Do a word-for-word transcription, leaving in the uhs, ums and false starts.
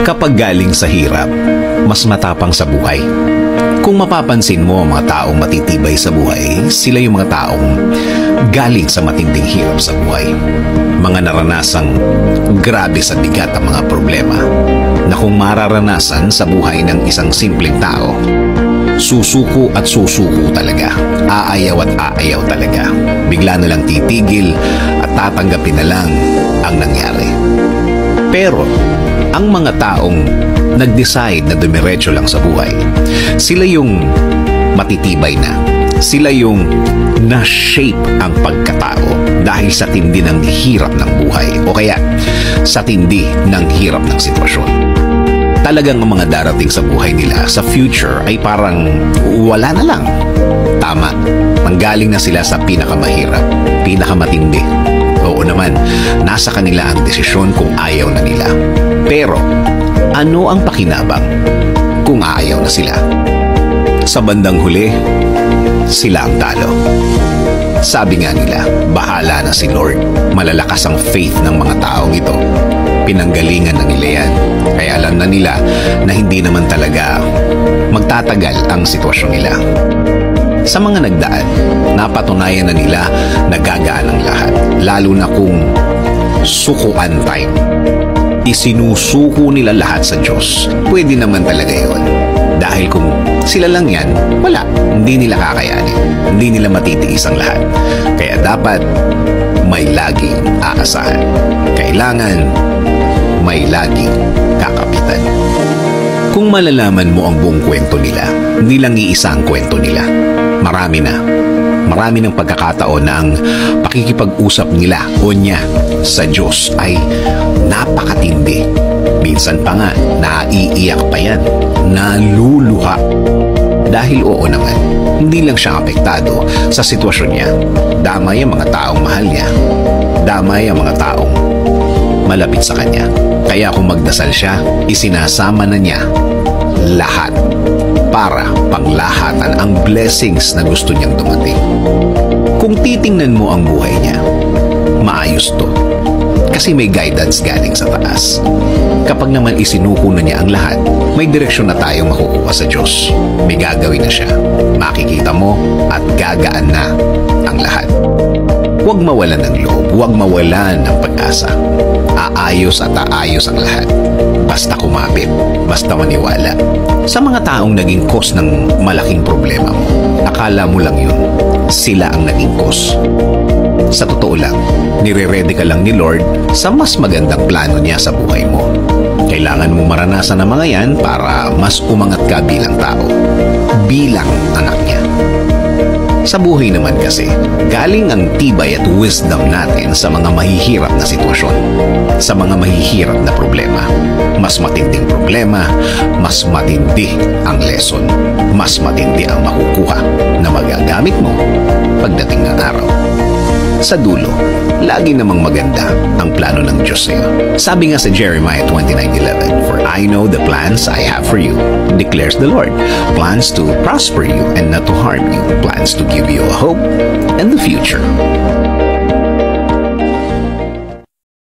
Kapag galing sa hirap, mas matapang sa buhay. Kung mapapansin mo ang mga taong matitibay sa buhay, sila yung mga taong galing sa matinding hirap sa buhay. Mga naranasang grabe sa bigat ang mga problema na kung mararanasan sa buhay ng isang simpleng tao, susuko at susuko talaga. Aayaw at aayaw talaga. Bigla na lang titigil at tatanggapin na lang ang nangyari. Pero ang mga taong nag-decide na dumiretso lang sa buhay, sila yung matitibay na. Sila yung na-shape ang pagkatao dahil sa tindi ng hirap ng buhay o kaya sa tindi ng hirap ng sitwasyon. Talagang ang mga darating sa buhay nila sa future ay parang wala na lang. Tama, manggaling na sila sa pinakamahirap, pinakamatindi. Oo naman, nasa kanila ang desisyon kung ayaw na nila. Pero, ano ang pakinabang kung ayaw na sila? Sa bandang huli, sila ang talo. Sabi nga nila, bahala na si Lord. Malalakas ang faith ng mga taong ito. Pinanggalingan na nila yan. Kaya alam na nila na hindi naman talaga magtatagal ang sitwasyon nila. Sa mga nagdaan, napatunayan na nila na gagaan ang lahat. Lalo na kung sukuan time. Isinusuko nila lahat sa Diyos. Pwede naman talaga yun. Dahil kung sila lang yan, wala. Hindi nila kakayanin. Hindi nila matitiis ang lahat. Kaya dapat may laging aasahan. Kailangan may laging kakapitan. Kung malalaman mo ang buong kwento nila, hindi lang iisa ang kwento nila. Marami na. Marami ng pagkakataon na ang pakikipag-usap nila o niya sa Diyos ay napakatindi. Minsan pa nga, naiiyak pa yan. Naluluha. Dahil oo naman, hindi lang siya apektado sa sitwasyon niya. Damay ang mga taong mahal niya. Damay ang mga taong malapit sa kanya. Kaya kung magdasal siya, isinasama na niya lahat para panglahatan ang blessings na gusto niyang dumating. Kung titingnan mo ang buhay niya, maayos to. Kasi may guidance galing sa taas. Kapag naman isinuko na niya ang lahat, may direksyon na tayong makukuha sa Diyos. May gagawin na siya. Makikita mo at gagaan na ang lahat. Huwag mawalan ng loob. Huwag mawalan ng pag-asa. Aayos at aayos ang lahat. Basta kumapit. Basta maniwala. Sa mga taong naging cause ng malaking problema mo, akala mo lang yun. Sila ang naging cause. Sa totoo lang, nire-ready ka lang ni Lord sa mas magandang plano niya sa buhay mo. Kailangan mo maranasan ang mga yan para mas umangat ka bilang tao. Bilang anak niya. Sa buhay naman kasi, galing ang tibay at wisdom natin sa mga mahihirap na sitwasyon, sa mga mahihirap na problema. Mas matinding problema, mas matindi ang lesson, mas matindi ang makukuha na magagamit mo pagdating ng araw. Sa dulo, lagi namang maganda ang plano ng Diyos sa'yo. Sabi nga sa Jeremiah twenty-nine eleven, "For I know the plans I have for you, declares the Lord, plans to prosper you and not to harm you, plans to give you a hope and the future."